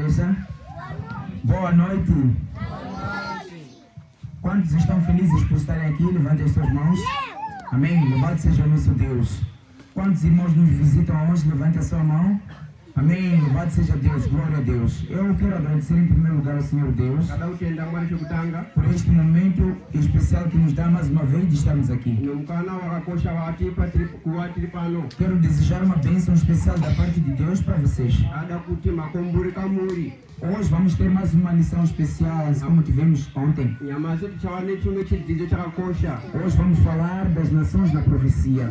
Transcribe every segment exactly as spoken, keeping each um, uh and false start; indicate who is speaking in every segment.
Speaker 1: igreja? Boa noite. Quantos estão felizes por estarem aqui? Levantem as suas mãos. Amém. Louvado seja o nosso Deus. Quantos irmãos nos visitam hoje? Levante a sua mão. Amém. Louvado seja Deus. Glória a Deus. Eu quero agradecer em primeiro lugar ao Senhor Deus por este momento especial que nos dá mais uma vez de estarmos aqui. Quero desejar uma bênção especial da parte de Deus para vocês. Hoje vamos ter mais uma lição especial, assim como tivemos ontem. Hoje vamos falar das nações na profecia.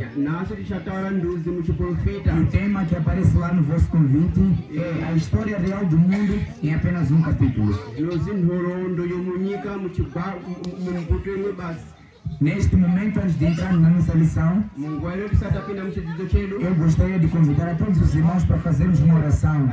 Speaker 1: O tema que aparece lá no vosso convite é a história real do mundo em apenas um capítulo. Neste momento, antes de entrar na nossa lição, eu gostaria de convidar a todos os irmãos para fazermos uma oração.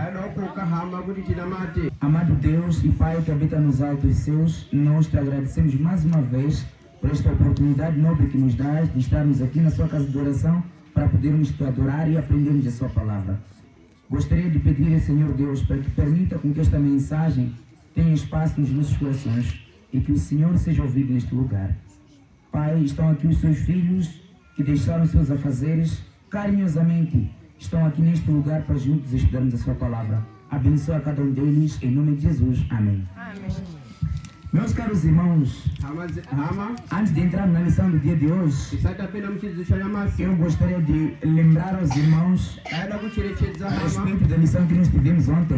Speaker 1: Amado Deus e Pai que habita nos altos céus, nós te agradecemos mais uma vez por esta oportunidade nobre que nos dás de estarmos aqui na sua casa de oração para podermos te adorar e aprendermos a sua palavra. Gostaria de pedir ao Senhor Deus para que permita com que esta mensagem tenha espaço nos nossos corações e que o Senhor seja ouvido neste lugar. Pai, estão aqui os seus filhos que deixaram seus afazeres, carinhosamente estão aqui neste lugar para juntos estudarmos a sua palavra. Abençoa cada um deles, em nome de Jesus. Amém. Amém. Meus caros irmãos, antes de entrar na lição do dia de hoje, eu gostaria de lembrar aos irmãos a respeito da lição que nós tivemos ontem.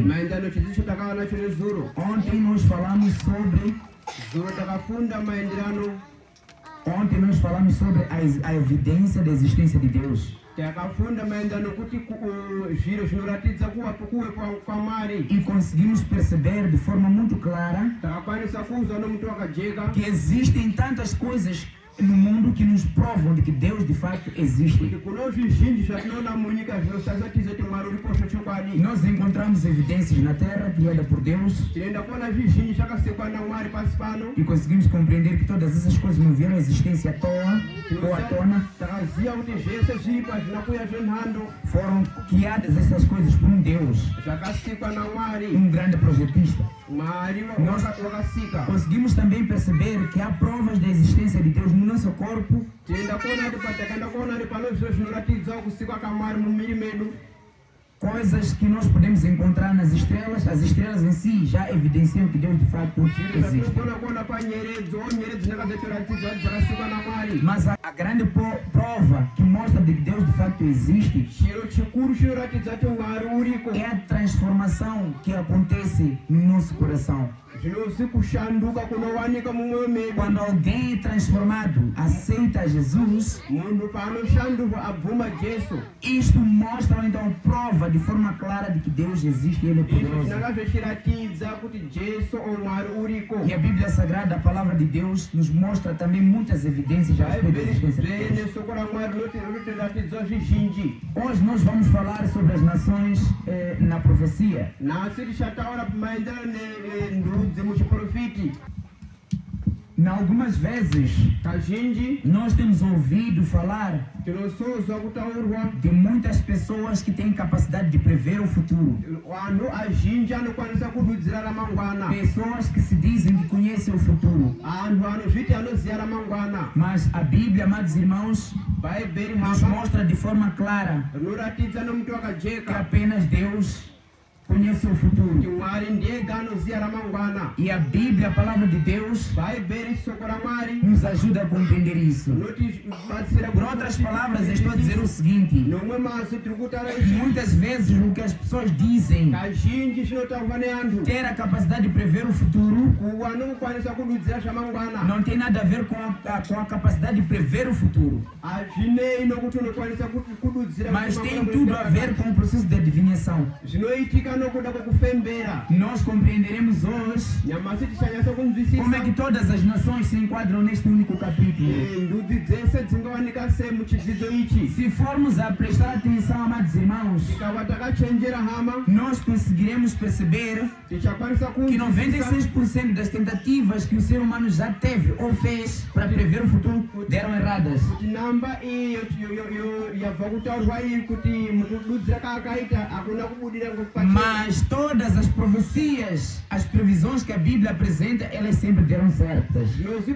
Speaker 1: Ontem nós falamos sobre Ontem nós falamos sobre a, a evidência da existência de Deus. E conseguimos perceber de forma muito clara que existem tantas coisas no mundo que nos provam de que Deus de fato existe. Nós encontramos evidências na terra criada por Deus e conseguimos compreender que todas essas coisas não vieram à existência à toa ou à tona. Foram criadas essas coisas por um Deus, um grande projetista. Nós conseguimos também perceber que há provas da existência de Deus no nosso corpo, coisas que nós podemos encontrar nas estrelas. As estrelas em si já evidenciam que Deus de fato existe. Mas a, a grande prova que mostra de que Deus de fato existe é a transformação que acontece no nosso coração. Quando alguém é transformado, aceita Jesus, isto mostra então prova de forma clara de que Deus existe e Ele é poderoso. E a Bíblia Sagrada, a Palavra de Deus, nos mostra também muitas evidências a respeito da existência de Deus. Hoje nós vamos falar sobre as nações eh, na profecia. Em algumas vezes nós temos ouvido falar de muitas pessoas que têm capacidade de prever o futuro. Pessoas que se dizem que conhecem o futuro. Mas a Bíblia, amados irmãos, nos mostra de forma clara que apenas Deus conhece o futuro. E a Bíblia, a Palavra de Deus, nos ajuda a compreender isso. Por outras palavras, estou a dizer o seguinte: muitas vezes o que as pessoas dizem ter a capacidade de prever o futuro não tem nada a ver com a, com a capacidade de prever o futuro, mas tem tudo a ver com o processo de adivinhação. Nós compreenderemos hoje como é que todas as nações se enquadram neste único capítulo. Se formos a prestar atenção, amados irmãos, nós conseguiremos perceber que noventa e seis por cento das tentativas que o ser humano já teve ou fez para prever o futuro deram erradas. Mas Mas todas as profecias, as previsões que a Bíblia apresenta, elas sempre deram certas.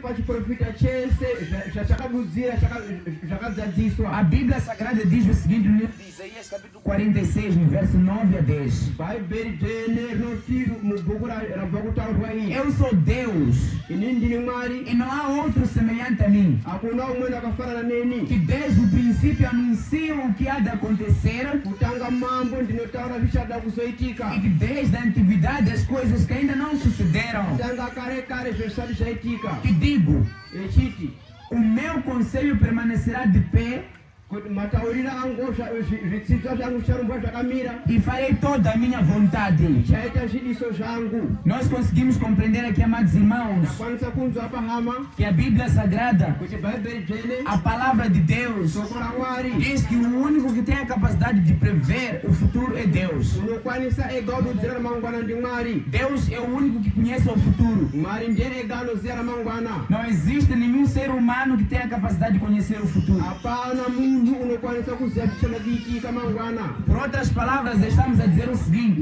Speaker 1: A Bíblia Sagrada diz o seguinte no livro de Isaías, capítulo quarenta e seis, no verso nove a dez. Eu sou Deus e não há outro semelhante a mim, que desde o princípio anuncio o que há de acontecer, e que desde a antiguidade as coisas que ainda não sucederam. E digo, o meu conselho permanecerá de pé, e farei toda a minha vontade. Nós conseguimos compreender aqui, amados irmãos, que a Bíblia Sagrada, a palavra de Deus, diz que o único que tem a capacidade de prever o futuro é Deus. Deus é o único que conhece o futuro. Não existe nenhum ser humano que tenha a capacidade de conhecer o futuro. Por outras palavras, estamos a dizer o seguinte: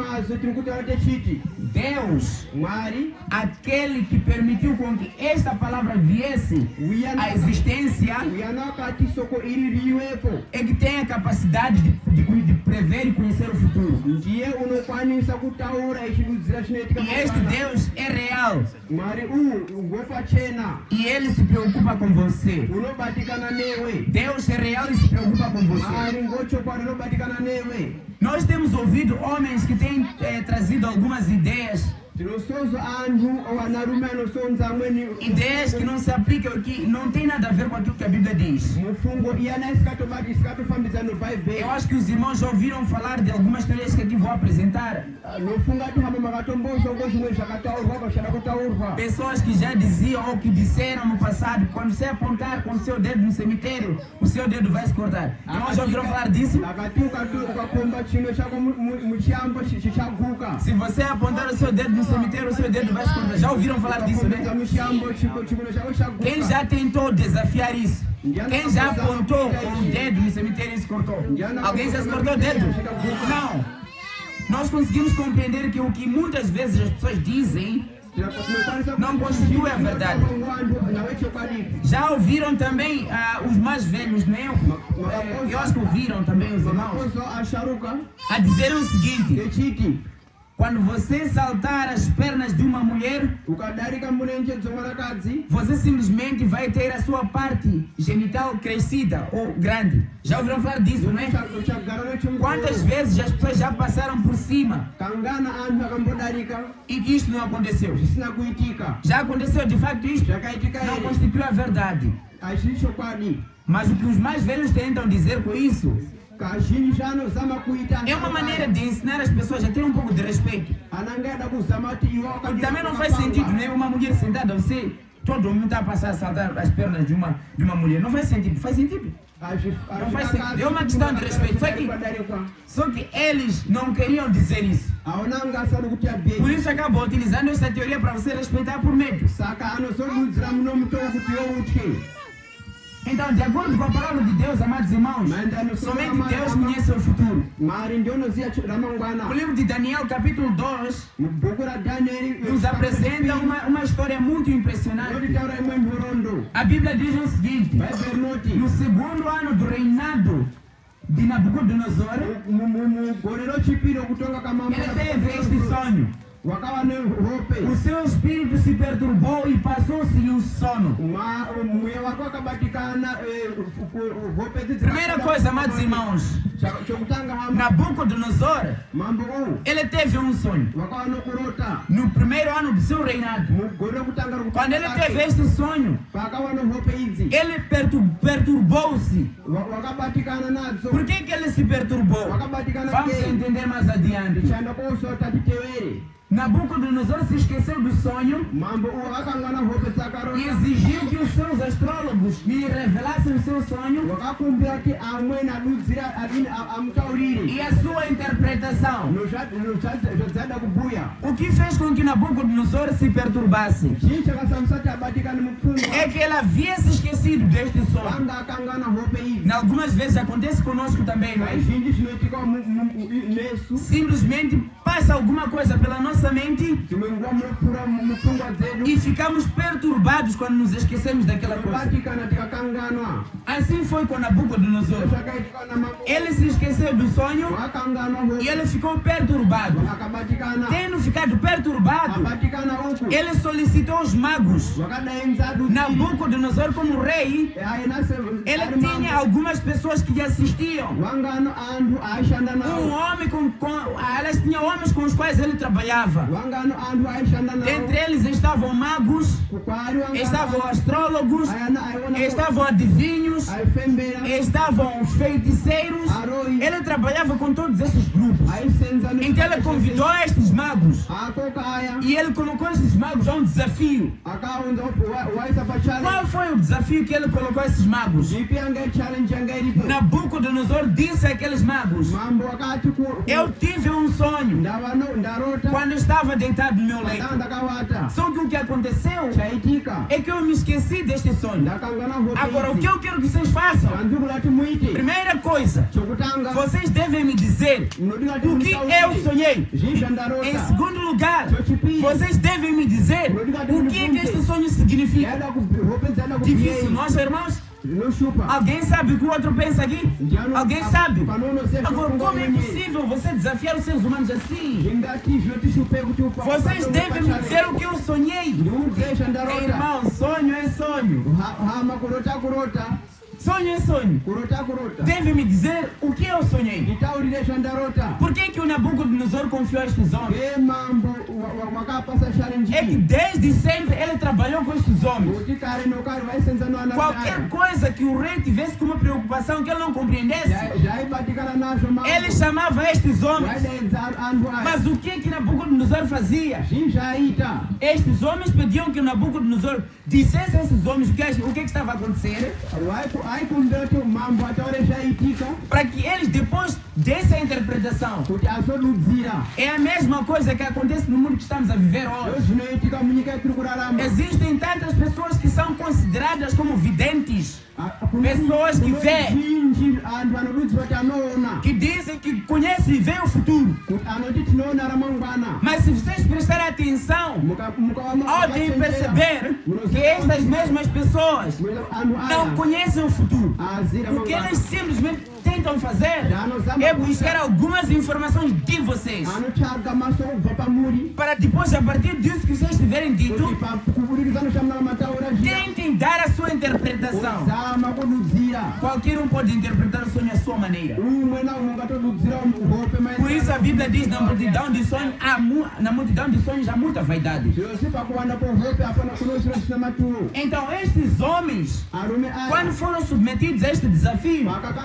Speaker 1: Deus, aquele que permitiu com que esta palavra viesse à existência, é que tem a capacidade de, de, de prever e conhecer o futuro. E este Deus é real. E ele se preocupa com você. Deus é real e se preocupa com você. Nós temos ouvido homens que têm eh, trazido algumas ideias, ideias que não se aplicam, que não tem nada a ver com aquilo que a Bíblia diz. Eu acho que os irmãos já ouviram falar de algumas teorias que aqui vou apresentar. Pessoas que já diziam ou que disseram no passado, quando você apontar com o seu dedo no cemitério, o seu dedo vai se cortar. Irmãos, já ouviram falar disso? Se você apontar o seu dedo no cemitério, o seu dedo vai se cortar. Já ouviram falar disso, né? Quem já tentou desafiar isso? Quem já apontou com o dedo no cemitério e se cortou? Alguém já se cortou o dedo? Não. Nós conseguimos compreender que o que muitas vezes as pessoas dizem não constitui a verdade. Já ouviram também uh, os mais velhos, né? Eu, eu acho que ouviram também os irmãos a dizer o seguinte: quando você saltar as pernas de uma mulher, você simplesmente vai ter a sua parte genital crescida ou grande. Já ouviram falar disso, não é? Quantas vezes as pessoas já passaram por cima e que isto não aconteceu? Já aconteceu de facto isto? Não constitui a verdade. Mas o que os mais velhos tentam dizer com isso é uma maneira de ensinar as pessoas a ter um pouco de respeito. Porque também não faz sentido, né? Uma mulher sentada, você, todo mundo está a passar a saltar as pernas de uma, de uma mulher. Não faz sentido, faz sentido. Não faz sentido. É uma questão de respeito. Só que, só que eles não queriam dizer isso. Por isso acabam utilizando essa teoria para você respeitar por medo. Então, de acordo com a palavra de Deus, amados irmãos, somente Deus conhece o futuro. O livro de Daniel, capítulo dois, nos apresenta uma, uma história muito impressionante. A Bíblia diz o seguinte: no segundo ano do reinado de Nabucodonosor, ele teve este sonho. O seu espírito se perturbou e passou-se um sono. Primeira coisa, amados irmãos, Nabucodonosor, ele teve um sonho no primeiro ano do seu reinado. Quando ele teve este sonho, ele perturbou-se. Por que que ele se perturbou? Vamos entender mais adiante. Nabucodonosor se esqueceu do sonho e exigiu que os seus astrólogos lhe revelassem o seu sonho e a sua interpretação. O que fez com que Nabucodonosor se perturbasse é que ele havia se esquecido deste sonho. Algumas vezes acontece conosco também, não é? Simplesmente passa alguma coisa pela nossa mente e ficamos perturbados quando nos esquecemos daquela coisa. Assim foi com Nabucodonosor. Ele se esqueceu do sonho e ele ficou perturbado. Tendo ficado perturbado, ele solicitou os magos. Nabucodonosor, como rei, ele tinha algumas pessoas que lhe assistiam. Um homem com, com elas tinham homens com os quais ele trabalhava. Entre eles estavam magos, estavam astrólogos, estavam adivinhos, estavam os feiticeiros. Ele trabalhava com todos esses grupos. Então ele convidou estes magos e ele colocou esses magos a um desafio. Qual foi o desafio que ele colocou a esses magos? Nabucodonosor disse àqueles magos: eu tive um sonho quando estava deitado no meu leito. Só que o que aconteceu é que eu me esqueci deste sonho. Agora, o que eu quero que vocês façam? Primeira coisa, vocês devem me dizer o que eu sonhei. Em segundo lugar, vocês devem me dizer o que é que este sonho significa. Difícil, nós, irmãos? Alguém sabe o que o outro pensa aqui? Alguém sabe? Agora, como é possível você desafiar os seres humanos assim? Vocês devem me dizer o que eu sonhei. Irmão, sonho é sonho. Sonho é sonho. Deve me dizer o que eu sonhei. Por que que o Nabucodonosor confiou a estes homens? É que desde sempre ele trabalhou com estes homens. Qualquer coisa que o rei tivesse como preocupação que ele não compreendesse, ele chamava estes homens. Mas o que que Nabucodonosor fazia? Estes homens pediam que o Nabucodonosor dissesse a esses homens o que, o que estava a acontecer, para que eles depois dessem a interpretação. É a mesma coisa que acontece no mundo que estamos a viver hoje. Existem tantas pessoas que são consideradas como videntes, pessoas que veem, que dizem que conhecem e veem o futuro. Mas se vocês prestarem atenção, podem perceber que estas mesmas pessoas não conhecem o futuro. O que eles simplesmente tentam fazer é buscar algumas informações de vocês, para depois, a partir disso que vocês tiverem dito, tentem dar a sua interpretação. Qualquer um pode interpretar o sonho à sua maneira. Por isso a Bíblia diz: na multidão de sonhos há, mu na multidão de sonhos há muita vaidade. Então estes homens, quando foram submetidos a este desafio,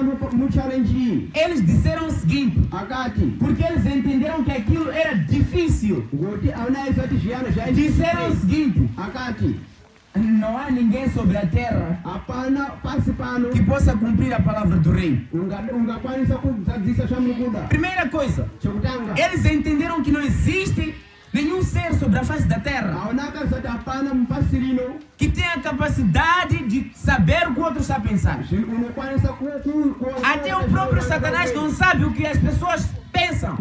Speaker 1: eles disseram o seguinte, porque eles entenderam que aquilo era difícil. Disseram o seguinte: não há ninguém sobre a terra que possa cumprir a palavra do rei. Primeira coisa, eles entenderam que não existe nenhum ser sobre a face da terra que tenha a capacidade de saber o que o outro está a pensar. Até o próprio Satanás não sabe o que as pessoas pensam.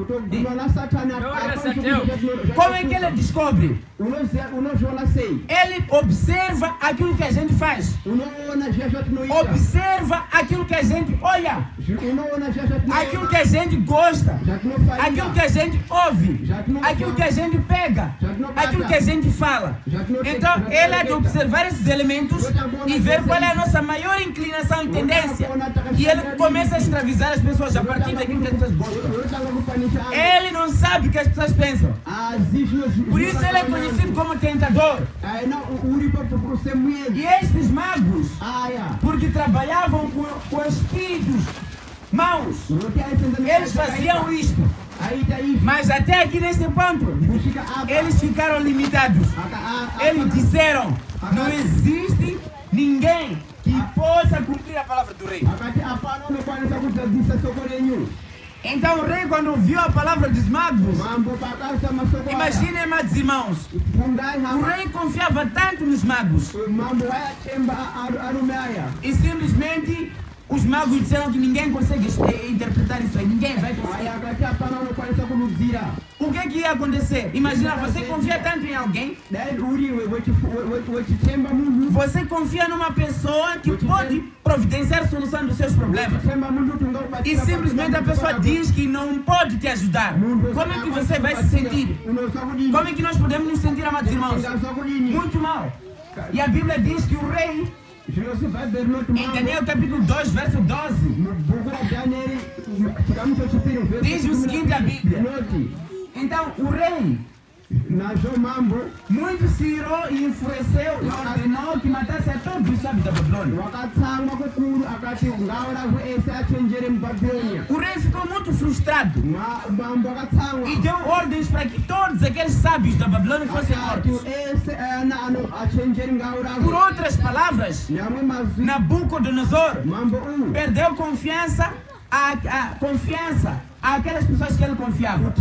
Speaker 1: Como é que ele descobre? Ele observa aquilo que a gente faz. Observa aquilo que a gente olha. Aquilo que a gente gosta. Aquilo que a gente ouve. Aquilo que a gente pega. Aquilo que a gente fala. Então ele é de observar esses elementos e ver qual é a nossa maior inclinação e tendência. E ele começa a escravizar as pessoas a partir daquilo que as pessoas gostam. Ele não sabe o que as pessoas pensam. Por isso ele é conhecido como tentador. E estes magos, porque trabalhavam com, com espíritos maus, eles faziam isto.
Speaker 2: Mas até aqui nesse ponto, eles ficaram limitados. Eles disseram, não existe ninguém que possa cumprir a palavra do rei. Então o rei, quando viu a palavra dos magos, imaginem, meus irmãos, o rei confiava tanto nos magos. E simplesmente os magos disseram que ninguém consegue interpretar isso aí, ninguém vai conseguir. O que é que ia acontecer? Imagina, você confia tanto em alguém, você confia numa pessoa que pode providenciar a solução dos seus problemas, e simplesmente a pessoa diz que não pode te ajudar. Como é que você vai se sentir? Como é que nós podemos nos sentir, amados irmãos? Muito mal. E a Bíblia diz que o rei, em Daniel capítulo dois, verso doze, diz o seguinte a Bíblia. Então o rei muito se irou e enfureceu e ordenou que matasse a todos os sábios da Babilônia. O rei ficou muito frustrado e deu ordens para que todos aqueles sábios da Babilônia fossem mortos. Por outras palavras, Nabucodonosor perdeu confiança a, a confiança àquelas pessoas que ele confiava.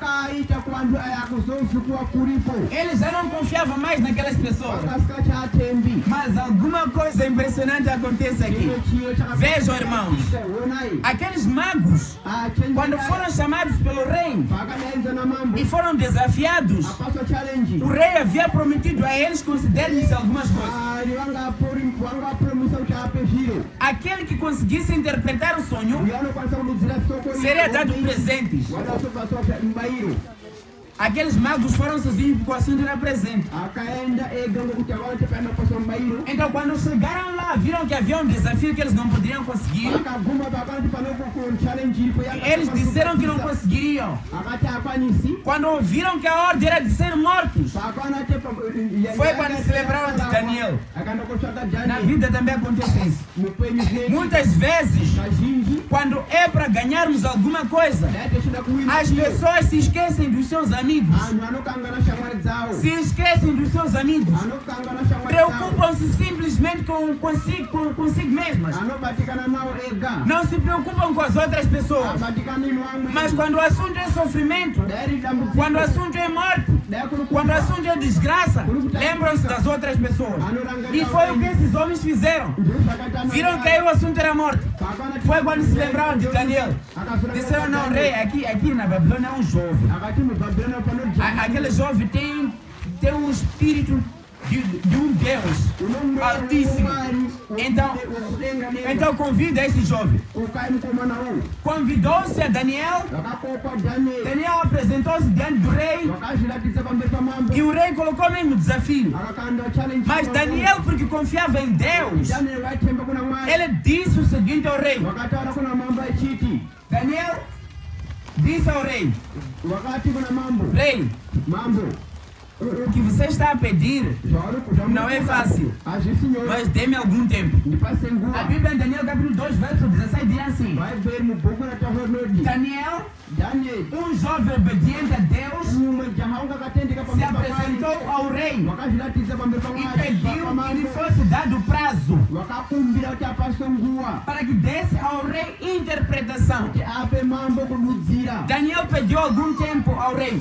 Speaker 2: Ele já não confiava mais naquelas pessoas. Mas alguma coisa impressionante acontece aqui. Vejam, irmãos, aqueles magos, quando foram chamados pelo rei e foram desafiados, o rei havia prometido a eles conceder-lhes algumas coisas. Aquele que conseguisse interpretar o sonho seria dado presentes. Aqueles magos foram sozinhos porque o assunto era presente. Então quando chegaram lá, viram que havia um desafio que eles não poderiam conseguir. Eles disseram que não conseguiriam. Quando ouviram que a ordem era de ser mortos, foi quando se lembraram de Daniel. Na vida também acontece isso. Muitas vezes, quando é para ganharmos alguma coisa, as pessoas se esquecem dos seus amigos. Se esquecem dos seus amigos. Preocupam-se simplesmente com consigo, com consigo mesmas. Não se preocupam com as outras pessoas. Mas quando o assunto é sofrimento, quando o assunto é morte, quando o assunto é desgraça, lembram-se das outras pessoas. E foi o que esses homens fizeram. Viram que aí o assunto era morte. Foi quando se lembraram de Daniel. Disseram, não, rei, aqui, aqui na Babilônia é um jovem. Aquele jovem tem, tem um espírito de, de um Deus altíssimo. Então, então convida esse jovem. Convidou-se a Daniel. Daniel apresentou-se diante do rei. E o rei colocou mesmo desafio. Mas Daniel, porque confiava em Deus, ele disse o seguinte ao rei. Daniel disse ao rei: Rei, o que você está a pedir não é fácil, mas dê-me algum tempo. A Bíblia em Daniel capítulo dois, verso dezesseis diz assim: Daniel, um jovem obediente a Deus, se apresentou ao rei e pediu que lhe fosse dado prazo para que desse ao rei interpretação. Daniel pediu algum tempo ao rei.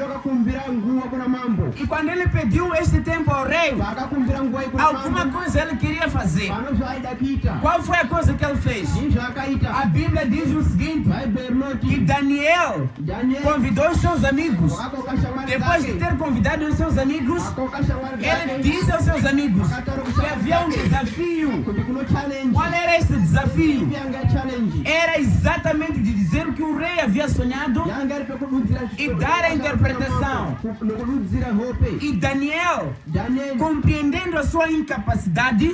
Speaker 2: E quando ele pediu este tempo ao rei, alguma coisa ele queria fazer. Qual foi a coisa que ele fez? A Bíblia diz o seguinte: que Daniel convidou os seus amigos. Depois de ter convidado os seus amigos, ele disse aos seus amigos que havia um desafio. Qual era este desafio? Era exatamente de dizer o que o rei havia sonhado e dar a interpretação. E Daniel, compreendendo a sua incapacidade,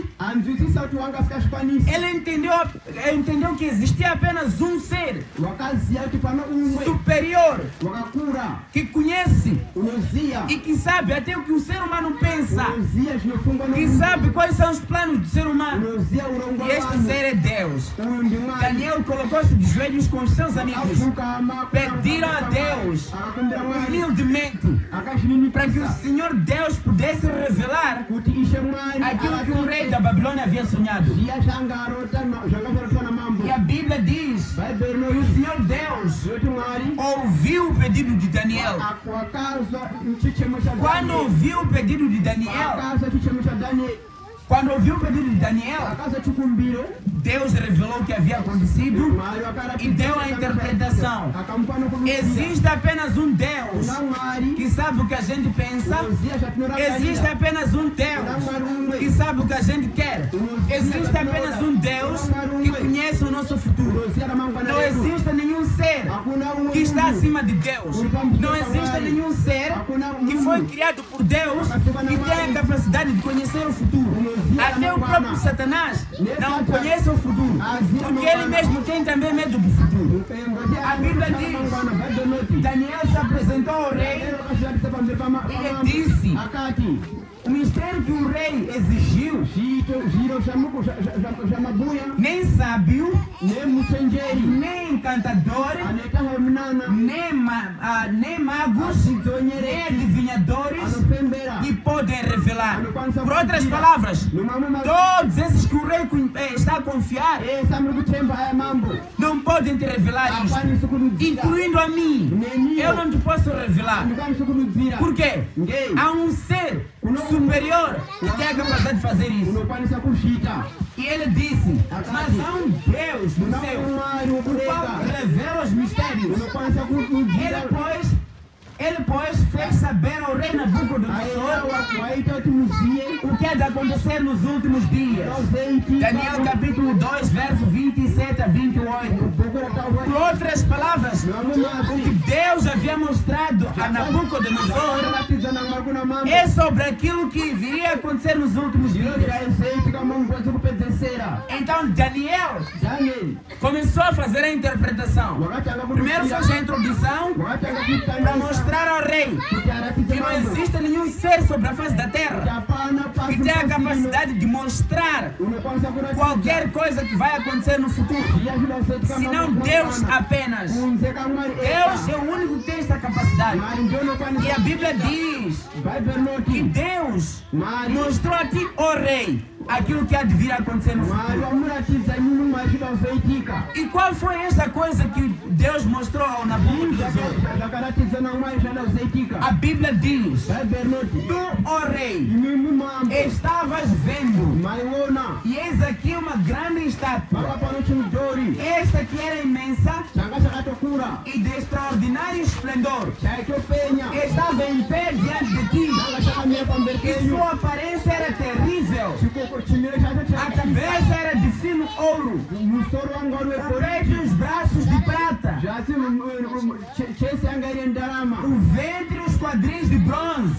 Speaker 2: ele entendeu, entendeu que existia apenas um ser superior que conhece conhece e que sabe até o que o ser humano pensa, que sabe quais são os planos do ser humano. E este ser é Deus. Daniel colocou-se de joelhos com os seus amigos, pediram a Deus humildemente para que o Senhor Deus pudesse revelar aquilo que o rei da Babilônia havia sonhado. E a Bíblia diz que o Senhor Deus ouviu o pedido de Daniel. Quando ouviu o pedido de Daniel, Quando ouviu o pedido de Daniel, Deus revelou o que havia acontecido e deu a interpretação. Existe apenas um Deus que sabe o que a gente pensa. Existe apenas um Deus que sabe o que a gente quer. Existe apenas um Deus que conhece o nosso futuro. Não existe nenhum ser que está acima de Deus. Não existe nenhum ser que foi criado por Deus e tem a capacidade de conhecer o futuro. Até o próprio Satanás não conhece o futuro, porque ele mesmo tem também medo do futuro. A Bíblia diz: Daniel se apresentou ao rei e ele disse: o mistério que o rei exigiu, nem sábio, nem encantador, nem, ma, ah, nem magos, nem adivinhadores e podem revelar. Por outras palavras, todos esses que o rei está a confiar não podem te revelar isto, incluindo a mim. Eu não te posso revelar. Por quê? Há um ser superior que tem a capacidade de fazer isso. E ele disse: mas há um Deus do céu, o qual revela os mistérios. Ele, pois, Ele, pois, fez saber ao rei Nabucodonosor o que há de acontecer nos últimos dias. Daniel capítulo dois, verso vinte e sete a vinte e oito. Por outras palavras, o que Deus havia mostrado a Nabucodonosor é sobre aquilo que viria a acontecer nos últimos dias. Então Daniel começou a fazer a interpretação. Primeiro fez a introdução para mostrar ao rei que não existe nenhum ser sobre a face da terra que tem a capacidade de mostrar qualquer coisa que vai acontecer no futuro, senão Deus apenas. Deus é o único que tem essa capacidade. E a Bíblia diz que Deus mostrou a ti, ó rei, aquilo que há de vir a acontecer no futuro. E qual foi essa coisa que Deus mostrou ao Nabucodonosor? A Bíblia diz: tu, ó rei, estavas vendo, e eis aqui uma grande estátua. Esta que era imensa e de extraordinário esplendor estava em pé diante de ti, e sua aparência era terrível. A cabeça era de fino ouro, os braços de prata, o ventre e os quadris de bronze,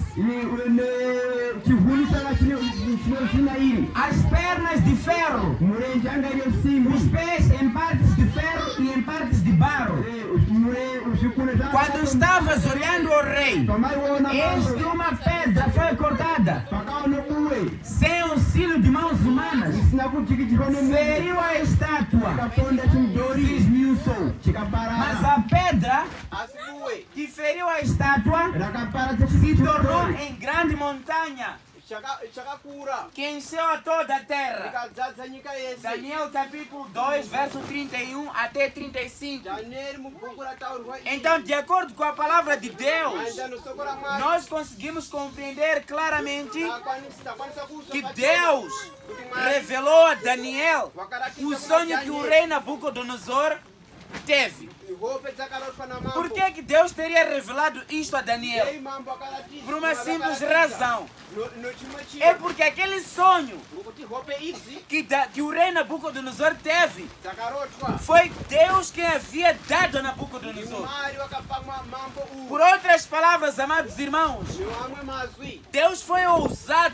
Speaker 2: as pernas de ferro, os pés em partes de ferro e em partes de barro. Quando estavas olhando ao rei, eis que uma pedra foi cortada, sem auxílio de mãos humanas, feriu a estátua e se esmiuçou. Mas a pedra que feriu a estátua se tornou em grande montanha que encheu a toda a terra. Daniel capítulo dois, verso trinta e um até trinta e cinco. Então, de acordo com a palavra de Deus, nós conseguimos compreender claramente que Deus revelou a Daniel o sonho que o rei Nabucodonosor teve. Por que que Deus teria revelado isto a Daniel? Por uma simples razão. É porque aquele sonho que, da, que o rei Nabucodonosor teve foi Deus quem havia dado a Nabucodonosor. Por outras palavras, amados irmãos, Deus foi ousado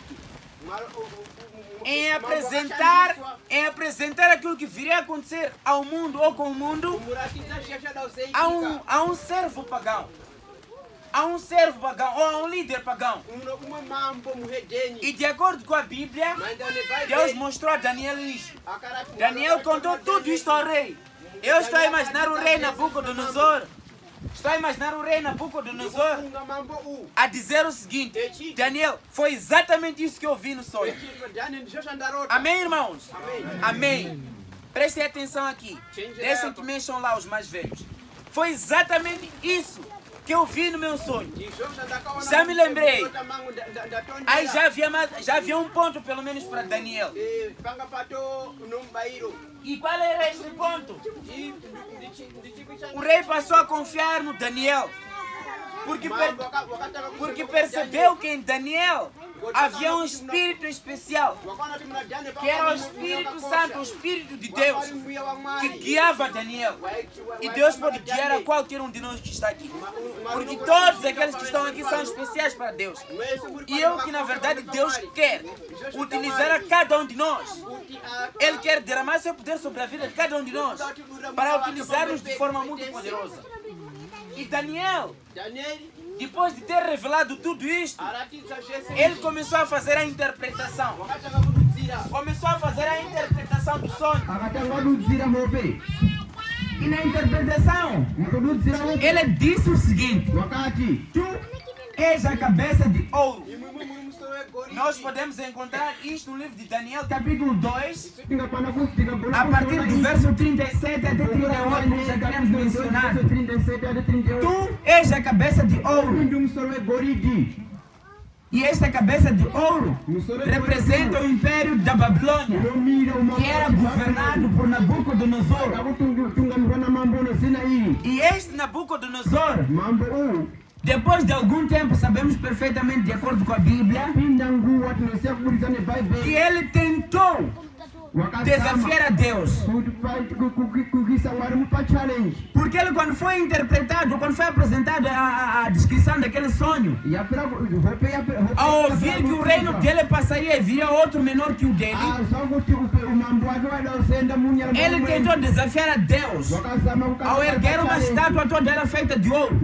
Speaker 2: em apresentar, em apresentar aquilo que viria a acontecer ao mundo ou com o mundo a um, a um servo pagão. a um servo pagão ou a um líder pagão. E de acordo com a Bíblia, Deus mostrou a Daniel isso. Daniel contou tudo isto ao rei. Eu estou a imaginar o rei Nabucodonosor. Estou a imaginar o rei Nabucodonosor a dizer o seguinte: Daniel, foi exatamente isso que eu vi no sonho. Amém, irmãos? Amém. Prestem atenção aqui. Deixem que mexam lá os mais velhos. Foi exatamente isso que eu vi no meu sonho. Já me lembrei. Aí já havia, já havia um ponto pelo menos para Daniel. E qual era esse ponto? O rei passou a confiar no Daniel. Porque, per, porque percebeu que em Daniel havia um espírito especial, que era o Espírito Santo, o Espírito de Deus, que guiava Daniel. E Deus pode guiar a qualquer um de nós que está aqui, porque todos aqueles que estão aqui são especiais para Deus. E eu que na verdade Deus quer utilizar a cada um de nós. Ele quer derramar seu poder sobre a vida de cada um de nós, para utilizar-nos de forma muito poderosa. E Daniel, depois de ter revelado tudo isto, ele começou a fazer a interpretação. Começou a fazer a interpretação do sonho. E na interpretação, ele disse o seguinte: tu és a cabeça de ouro. Nós podemos encontrar isto no livro de Daniel, capítulo dois, a partir do verso trinta e sete até trinta e oito, já queremos mencionar. Tu és a cabeça de ouro. E esta cabeça de ouro representa o império da Babilônia, que era governado por Nabucodonosor. E este Nabucodonosor, depois de algum tempo, sabemos perfeitamente, de acordo com a Bíblia, que ele tentou desafiar a Deus. Porque ele, quando foi interpretado, quando foi apresentado a, a descrição daquele sonho, ao ouvir que o reino dele passaria e viria outro menor que o dele, ele tentou desafiar a Deus ao erguer uma estátua toda ela feita de ouro.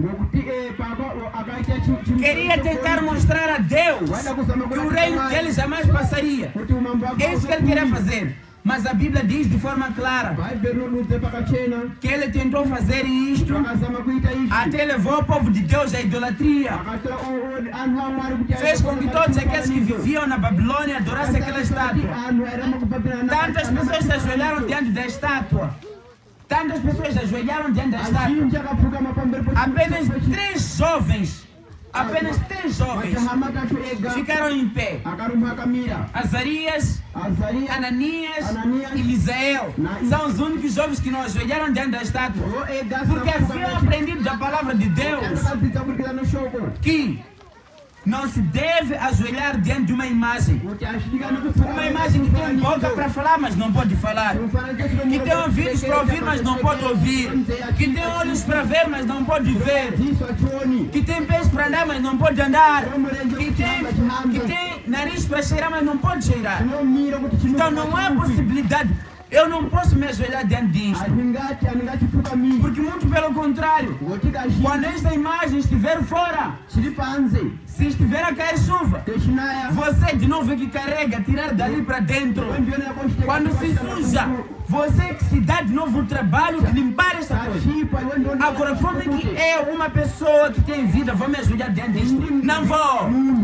Speaker 2: Queria tentar mostrar a Deus que o reino dele jamais passaria. É isso que ele queria fazer. Mas a Bíblia diz de forma clara que ele tentou fazer isto, até levou o povo de Deus à idolatria. Fez com que todos aqueles que viviam na Babilônia adorassem aquela estátua. Tantas pessoas se ajoelharam diante da estátua. Tantas pessoas se ajoelharam diante da estátua. Apenas três jovens Apenas três jovens ficaram em pé: Azarias, Ananias e Misael. São os únicos jovens que não ajoelharam diante da estátua, porque haviam aprendido da palavra de Deus que não se deve ajoelhar diante de uma imagem. Uma imagem que tem boca para falar, mas não pode falar. Que tem ouvidos para ouvir, mas não pode ouvir. Que tem olhos para ver, mas não pode ver. Que tem pés para andar, mas não pode andar. Que tem, que tem nariz para cheirar, mas não pode cheirar. Então não há possibilidade. Eu não posso me ajoelhar diante disto. Porque muito pelo contrário, quando esta imagem estiver fora, se estiver a cair chuva, você de novo é que carrega, tirar dali para dentro. Quando se suja, você que se dá de novo o trabalho de limpar esta coisa. Agora, como é que é uma pessoa que tem vida, vou me ajoelhar diante disto? Não vou.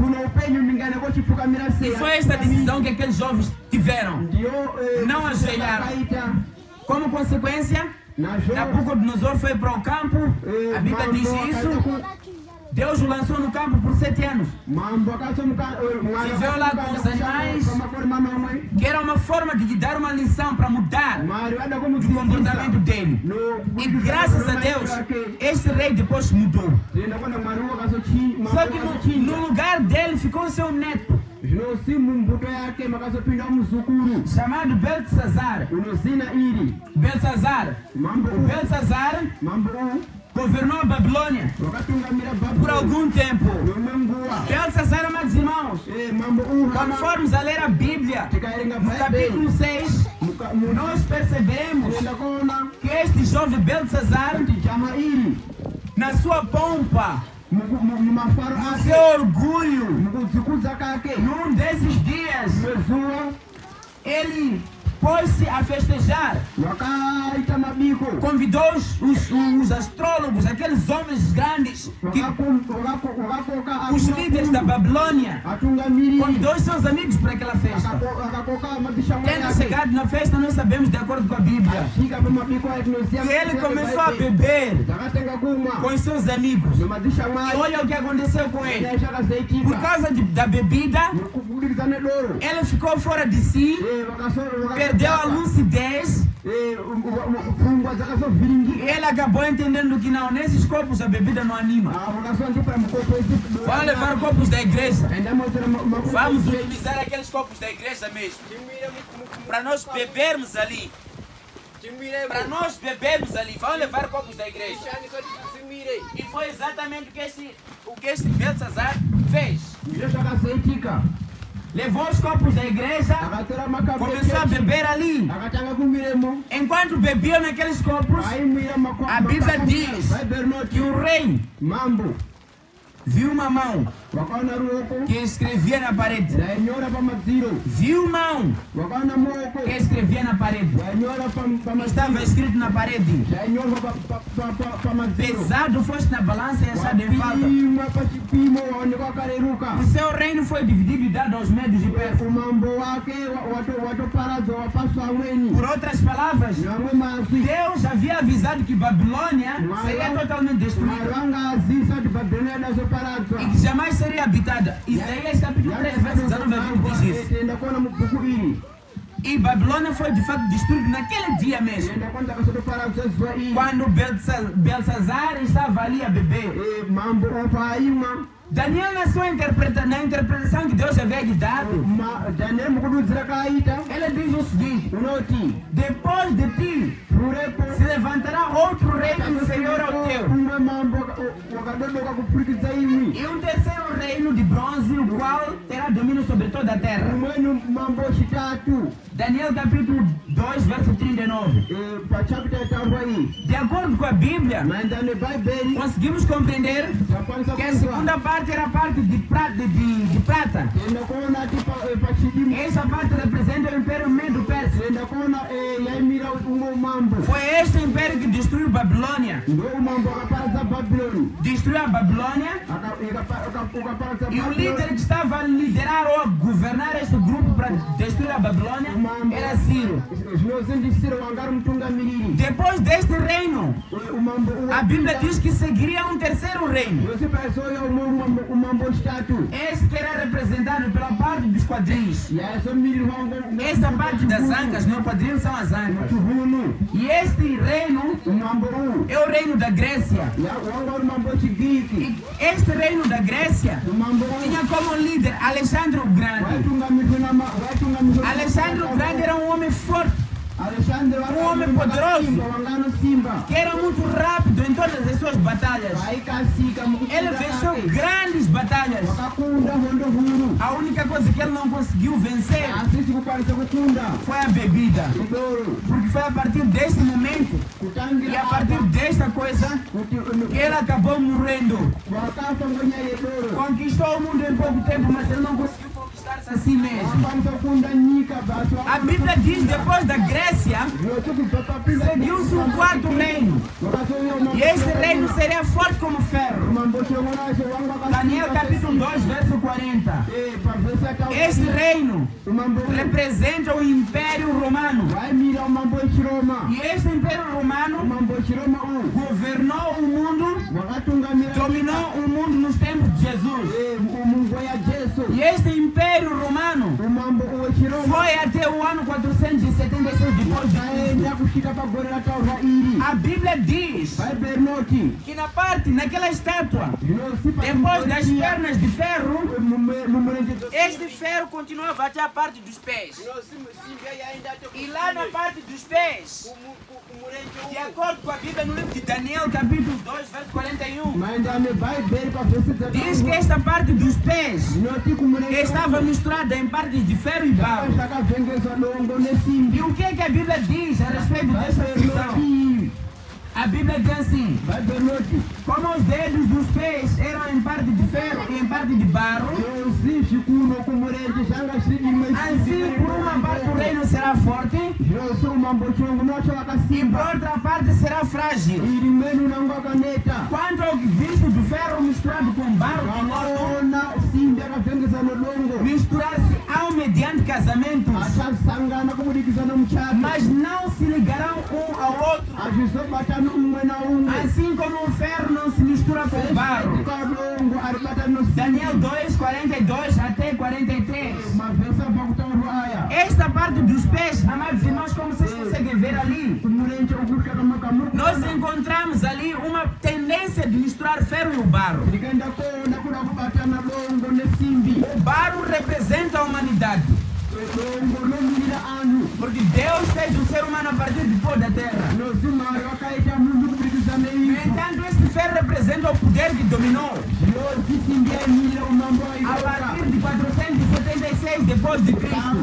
Speaker 2: E foi esta decisão que aqueles jovens tiveram. Não ajoelharam. Como consequência, Nabucodonosor foi para o campo. A Bíblia diz isso. Deus o lançou no campo por sete anos. Viveu lá com os animais, que era uma forma de lhe dar uma lição para mudar o comportamento dele. E graças a Deus, este rei depois mudou. Só que no, no lugar dele ficou o seu neto, chamado Beltesazar. Beltesazar. O Beltesazar governou a Babilônia por algum tempo. Beltesazar, meus irmãos, quando formos a ler a Bíblia, no capítulo seis, nós percebemos que este jovem Beltesazar, na sua pompa, no seu orgulho, num desses dias, ele pôs-se a festejar, convidou os, os, os astrólogos, aqueles homens grandes, que, os líderes da Babilônia, convidou os seus amigos para aquela festa. Tendo chegado na festa, nós sabemos, de acordo com a Bíblia, que ele começou a beber com os seus amigos. E olha o que aconteceu com ele. Por causa de, da bebida, ele ficou fora de si, perdeu a lucidez. Ele acabou entendendo que não, nesses copos a bebida não anima. Vamos levar copos da igreja. Vamos utilizar aqueles copos da igreja mesmo, para nós bebermos ali. Para nós bebermos ali. Vamos levar copos da igreja. E foi exatamente o que este, o que este Belsazar fez. Levou os copos da igreja, começou a beber ali. Enquanto bebiam naqueles copos, a Bíblia diz que o rei viu uma mão que escrevia na parede. Viu mão que escrevia na parede. Estava escrito na parede: pesado foste na balança e achado em falta. O seu reino foi dividido e dado aos medos e persas. Por outras palavras, Deus havia avisado que Babilônia seria totalmente destruída e que jamais seria habitada. Isaías capítulo três, verso dezenove a vinte diz isso. E Babilônia foi de fato destruída naquele dia mesmo, quando Belsazar estava ali a beber. Daniel, na sua interpreta, na interpretação que Deus havia lhe dado, ele diz o seguinte: depois de ti se levantará outro reino inferior ao teu, e um terceiro reino de bronze, o qual terá domínio sobre toda a terra. Daniel capítulo dois, verso trinta e nove. De acordo com a Bíblia, conseguimos compreender que a segunda parte era a parte de prata, de, de prata. Essa parte representa o Império Medo-Persa. Foi este império que destruiu Babilônia. Destruiu a Babilônia. E o líder que estava a liderar ou a governar este grupo para destruir a Babilônia era Ciro. Depois deste reino, a Bíblia diz que seguiria um terceiro reino. Este que era representado pela parte dos quadrinhos. Esta parte das ancas, não, quadrinhos são as ancas. E este reino é o reino da Grécia. E este reino da Grécia tinha como líder Alexandre o Grande. Alexandre o Grande era um homem forte, um homem poderoso, que era muito rápido em todas as suas batalhas. Ele venceu grandes batalhas. A única coisa que ele não conseguiu vencer foi a bebida, porque foi a partir deste momento e a partir desta coisa que ele acabou morrendo. Conquistou o mundo em pouco tempo, mas ele não conseguiu conquistar-se a si mesmo. A Bíblia diz, depois da Grécia, seguiu-se um quarto reino. E este reino seria forte como ferro. Daniel capítulo dois, verso quarenta. Este reino representa o Império Romano. E este Império Romano governou o mundo, dominou o mundo nos tempos de Jesus. E este Império Romano foi até o ano quatrocentos e setenta e seis depois de Cristo. A Bíblia diz que na parte, naquela estátua, depois das pernas de ferro, este ferro continuava até a parte dos pés. E lá na parte dos pés, de acordo com a Bíblia, no livro de Daniel, capítulo dois, verso quarenta e um, diz que esta parte dos pés estava misturada em partes de ferro e barro. E o que é que a Bíblia diz a respeito dessa questão? A Bíblia diz assim: como os dedos dos pés eram em parte de ferro e em parte de barro, assim por uma parte o reino será forte e por outra parte será frágil. Quanto ao visto do ferro misturado com barro, misturar-se ao mediante casamentos, mas não se ligarão um ao outro, assim como o ferro não se mistura com o barro. Daniel dois, quarenta e dois até quarenta e três. Esta parte dos pés, amados irmãos, como vocês conseguem ver ali, nós encontramos ali uma tendência de misturar ferro e o barro. O barro representa a humanidade, porque Deus fez o ser humano a partir do pó da terra. No entanto, este ferro representa o poder que dominou a partir de quatrocentos e setenta e seis depois de Cristo.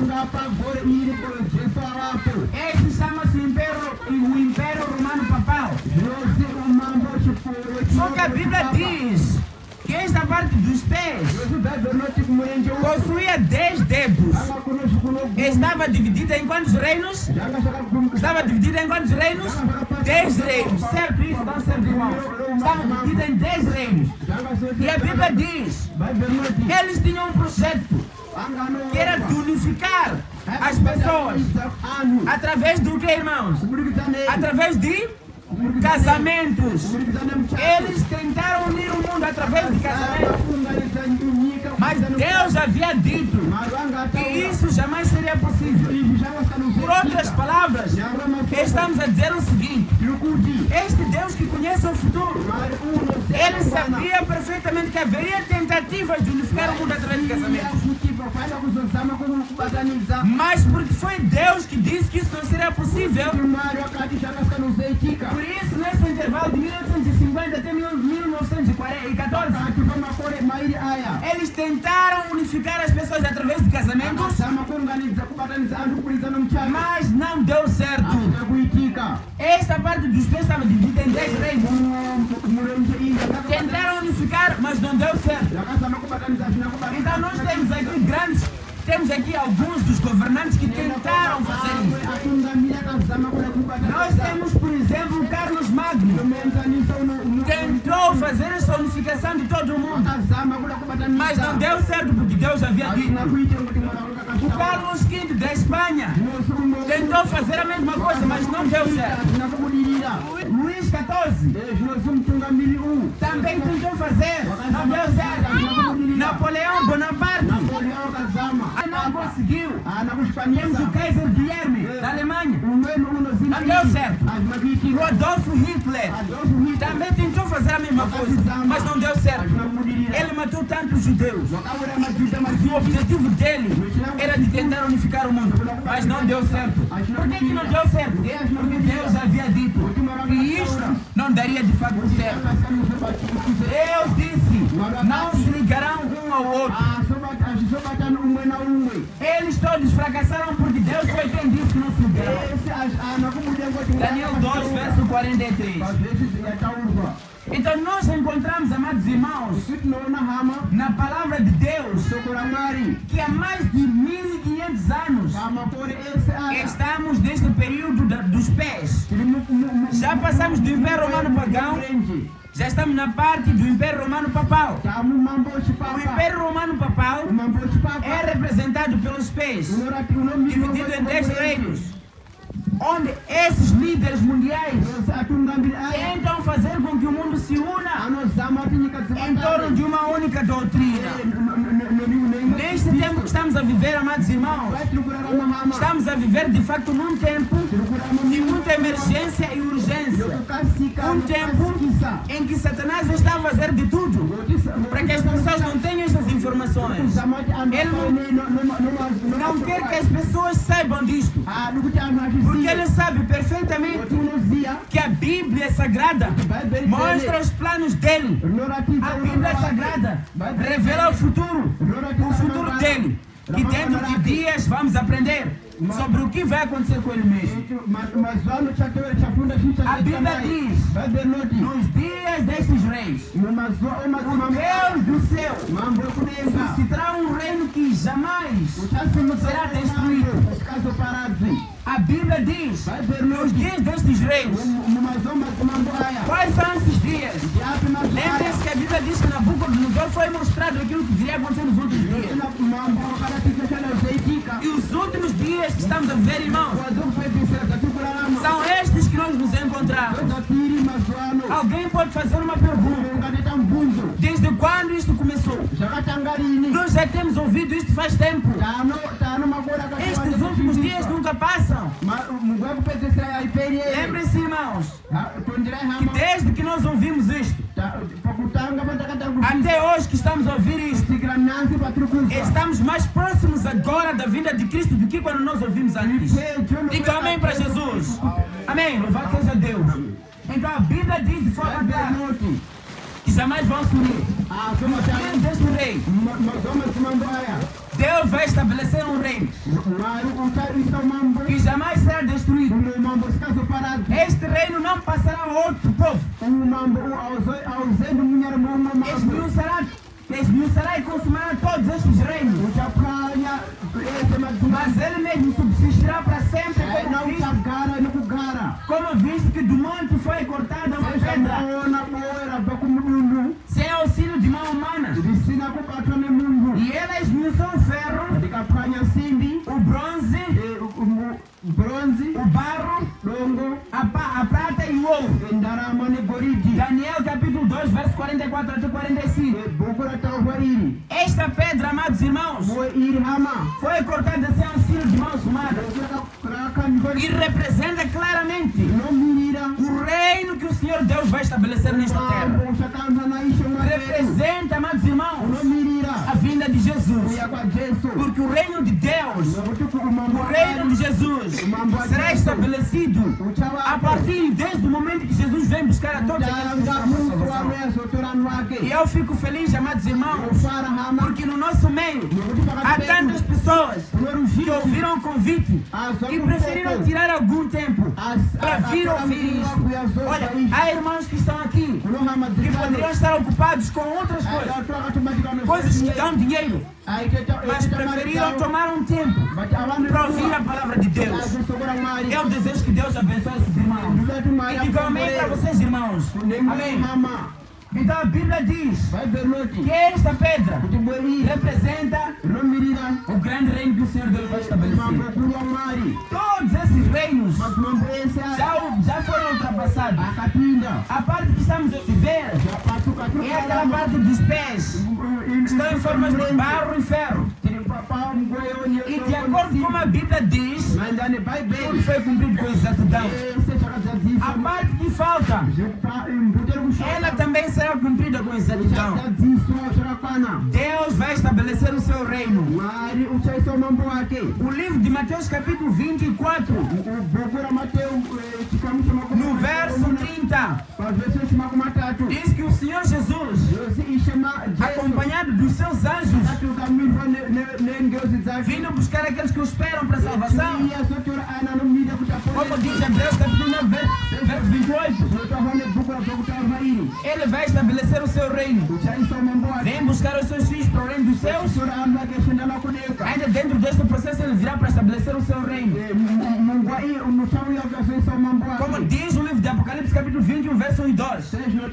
Speaker 2: Este chama-se o Império, o Império Romano Papal. Só que a Bíblia diz que esta parte dos pés possuía dez dedos. Estava dividida em quantos reinos? Estava dividida em quantos reinos? Dez reinos. Certo isso, não certo, irmãos? Estava dividida em dez reinos. E a Bíblia diz que eles tinham um projeto que era de unificar as pessoas. Através do que, irmãos? Através de casamentos. Eles tentaram unir o mundo através de casamentos, mas Deus havia dito que isso jamais seria possível. Por outras palavras, estamos a dizer o seguinte: este Deus que conhece o futuro, ele sabia perfeitamente que haveria tentativas de unificar o mundo através de casamentos, mas porque foi Deus que disse que isso não seria possível, por isso, nesse intervalo de mil novecentos e cinquenta até mil novecentos e quatorze, eles tentaram unificar as pessoas através de casamentos, mas não deu certo. Esta parte dos pés estava dividida em dez reinos. Tentaram unificar, mas não deu certo. Então nós temos aqui grandes... Temos aqui alguns dos governantes que tentaram fazer isso. Nós temos, por exemplo, Carlos Magno. Tentou fazer essa unificação de todo o mundo, mas não deu certo, porque Deus havia dito. O Carlos quinto da Espanha tentou fazer a mesma coisa, mas não deu certo. Luís quatorze também tentou fazer, não deu certo. Napoleão Bonaparte não conseguiu. Temos o Kaiser Guilherme da Alemanha, não deu certo. Rodolfo Hitler também tentou fazer a mesma coisa, mas não deu certo. Ele matou tantos judeus, porque o objetivo dele era de tentar unificar o mundo, mas não deu certo. Por que que não deu certo? Porque Deus havia dito que isto não daria de fato certo. Deus disse: não se ligarão um ao outro. Eles todos fracassaram porque Deus foi quem disse que não se ligarão. Daniel dois, verso quarenta e três. Então nós encontramos, amados irmãos, na palavra de Deus, que há mais de mil e quinhentos anos estamos neste período dos pés. Já passamos do Império Romano Pagão, já estamos na parte do Império Romano Papal. O Império Romano Papal é representado pelos pés, dividido em dez reinos, onde esses líderes mundiais tentam fazer com que o mundo se una em torno de uma única doutrina. Neste tempo que estamos a viver, amados irmãos, estamos a viver de facto num tempo de muita emergência e urgência. Um tempo em que Satanás está a fazer de tudo para que as pessoas não tenham essas informações. Ele não, não quer que as pessoas saibam disto, porque ele sabe perfeitamente que a Bíblia Sagrada mostra os planos dele. A Bíblia Sagrada revela o futuro, o futuro dele, que dentro de dias vamos aprender. sobre o que vai acontecer com ele mesmo. A Bíblia diz, nos dias destes reis, o Deus do céu suscitará um reino que jamais será destruído. A Bíblia diz, nos dias destes reis, quais são esses dias? Lembrem-se que a Bíblia diz que Nabucodonosor foi mostrado aquilo que viria a acontecer nos últimos dias. E os últimos dias que estamos a viver, irmãos, são estes que nós nos encontramos. Alguém pode fazer uma pergunta: desde quando isto começou? Nós já temos ouvido isto faz tempo. Estes últimos dias nunca passam. Lembrem-se, irmãos, que desde que nós ouvimos isto até hoje que estamos a ouvir isto, estamos mais próximos agora da vinda de Cristo do que quando nós ouvimos antes. Diga amém para Jesus. Amém. Louvado seja Deus. Então a Bíblia diz de forma clara que jamais vão subir. Deste rei, Deus vai estabelecer um reino que jamais será destruído. Este reino não passará a outro povo. Esmiuçará, esmiuçará e consumará todos estes reinos. Mas ele mesmo subsistirá para sempre, como visto, como visto que do monte foi cortada uma pedra sem auxílio de mão humana. E ele esmiuçou o ferro, o bronze, o barro, a, pa, a prata e o ouro. Daniel capítulo dois, verso quarenta e quatro até quarenta e cinco. Esta pedra, amados irmãos, foi cortada sem auxílio de mãos humanas e representa claramente o reino que o Senhor Deus vai estabelecer nesta terra. Representa, amados irmãos, a vinda de Jesus. Porque o reino de Deus, o reino de Jesus, será estabelecido a partir desde o momento que Jesus vem buscar a todos aqueles que estão. E eu fico feliz, amados irmãos, porque no nosso meio há tantas pessoas que ouviram o convite e preferiram tirar algum tempo para vir ouvir isso. Olha, há irmãos que estão aqui que poderiam estar ocupados com outras coisas, coisas que dão dinheiro, mas preferiram tomar um tempo para ouvir a palavra de Deus. Eu desejo que Deus abençoe esses irmãos. E digo amém para vocês, irmãos. Amém. Então a Bíblia diz que esta pedra representa o grande reino que o Senhor Deus vai estabelecer. Todos esses reinos já, já foram ultrapassados. A parte que estamos a viver é aquela parte dos pés, que estão em formas de barro e ferro. E de acordo com a Bíblia diz, tudo foi cumprido com exatidão. A parte que falta, ela também será cumprida com exatidão. Deus vai estabelecer o seu reino. O livro de Mateus capítulo vinte e quatro, no verso trinta, diz que o Senhor Jesus, acompanhado dos seus anjos, vindo buscar aqueles que o esperam para a salvação. Como diz Hebreus capítulo nove, verso vinte e oito, ele vai estabelecer o seu reino. Vem buscar os seus filhos para o reino dos céus. Ainda dentro deste processo ele virá para estabelecer o seu reino. Como diz o livro de Apocalipse capítulo vinte e um, verso um e dois.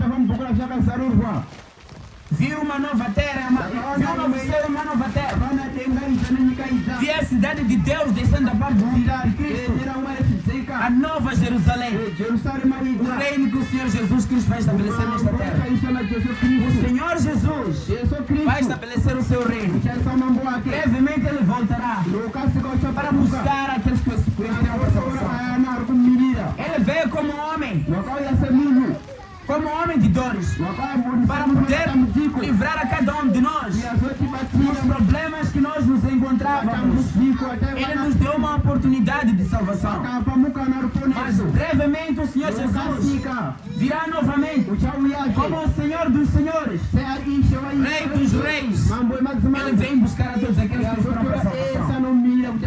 Speaker 2: Viu uma nova terra, viu um novo céu e uma nova terra. Vi a cidade de Deus descendo da parte de Cristo, a nova Jerusalém, o reino que o Senhor Jesus Cristo vai estabelecer nesta terra. O Senhor Jesus vai estabelecer o seu reino. Brevemente ele voltará para buscar aqueles que o esperam para a salvação. Ele veio como homem, como homem de dores, para poder livrar a cada um de nós dos problemas que nós nos encontrávamos. Ele nos deu uma oportunidade de salvação. Mas brevemente o Senhor Jesus virá novamente como o Senhor dos Senhores, Rei dos Reis. Ele vem buscar a todos aqueles que esperam para a salvação.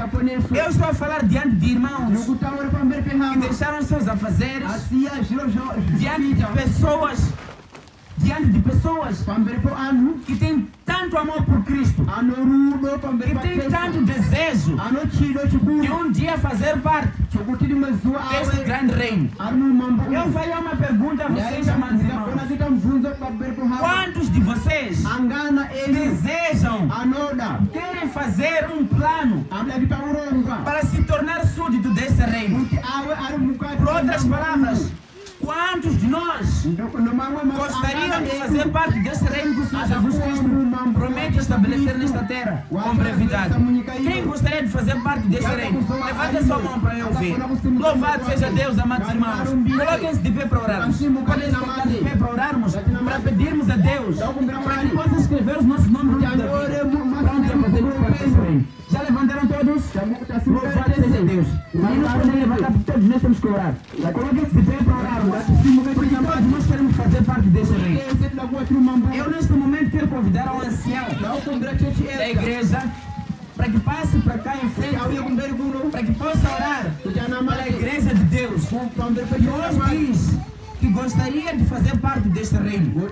Speaker 2: Eu estou a falar diante de irmãos que deixaram seus afazeres, diante de pessoas, diante de pessoas que têm tanto amor por Cristo, que têm tanto desejo de um dia fazer parte deste grande reino. Eu faço uma pergunta a vocês, amados irmãos. Quantos de vocês desejam, querem fazer um plano para se tornar súdito desse reino? Por outras palavras, quantos de nós gostariam de fazer parte desse reino que o Senhor Jesus Cristo promete estabelecer nesta terra com brevidade? Quem gostaria de fazer parte desse reino? Levante a sua mão para eu ver. Louvado seja Deus, amados irmãos. Coloquem-se de pé para orarmos. Podem-se colocar de pé para orarmos, para pedirmos a Deus para que possa escrever os nossos nomes no livro da vida. Para onde fazer parte desse reino? Já levantaram todos? Louvado seja Deus. Mas não podem levantar porque todos nós temos que orar. Coloquem-se de pé para orarmos. Porque todos nós queremos fazer parte desse reino. Eu neste momento quero convidar ao ancião da igreja para que passe para cá em frente, para que possa orar pela igreja de Deus. Deus diz que gostaria de fazer parte deste reino.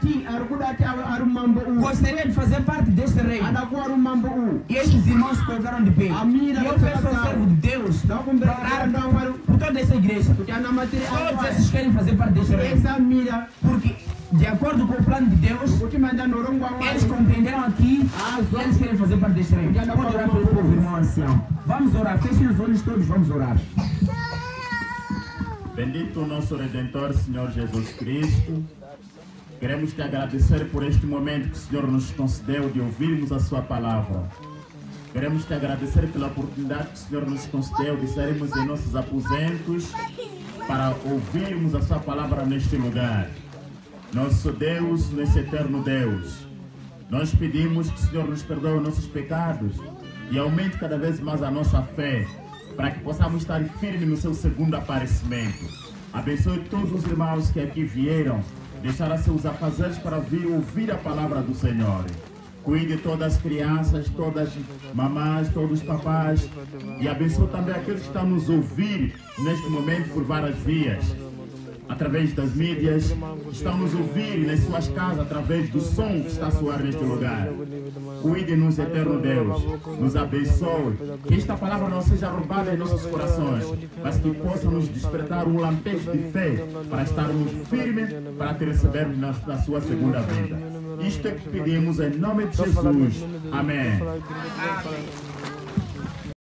Speaker 2: Gostaria de fazer parte deste reino. E estes irmãos se colocaram de pé. E eu peço ao servo de Deus para orar por toda essa igreja. Todos esses querem fazer parte deste reino. Porque, de acordo com o plano de Deus, eles compreenderam aqui e eles querem fazer parte deste reino. Pode orar pelo povo, irmão ancião. Vamos orar. Fechem os olhos todos, vamos orar.
Speaker 3: Bendito o nosso Redentor, Senhor Jesus Cristo. Queremos te agradecer por este momento que o Senhor nos concedeu de ouvirmos a sua palavra. Queremos te agradecer pela oportunidade que o Senhor nos concedeu de sairmos em nossos aposentos para ouvirmos a sua palavra neste lugar. Nosso Deus, nesse eterno Deus, nós pedimos que o Senhor nos perdoe os nossos pecados e aumente cada vez mais a nossa fé, para que possamos estar firmes no seu segundo aparecimento. Abençoe todos os irmãos que aqui vieram, deixaram seus afazeres para vir ouvir a palavra do Senhor. Cuide de todas as crianças, todas as mamães, todos os papais, e abençoe também aqueles que estão nos ouvir neste momento por várias vias, através das mídias, estão nos ouvir nas suas casas através do som que está a soar neste lugar. Cuide-nos, eterno Deus, nos abençoe, que esta palavra não seja roubada em nossos corações, mas que possa nos despertar um lampejo de fé para estarmos firmes, para te recebermos na, na sua segunda vinda. Isto é que pedimos em nome de Jesus. Amém. Amém.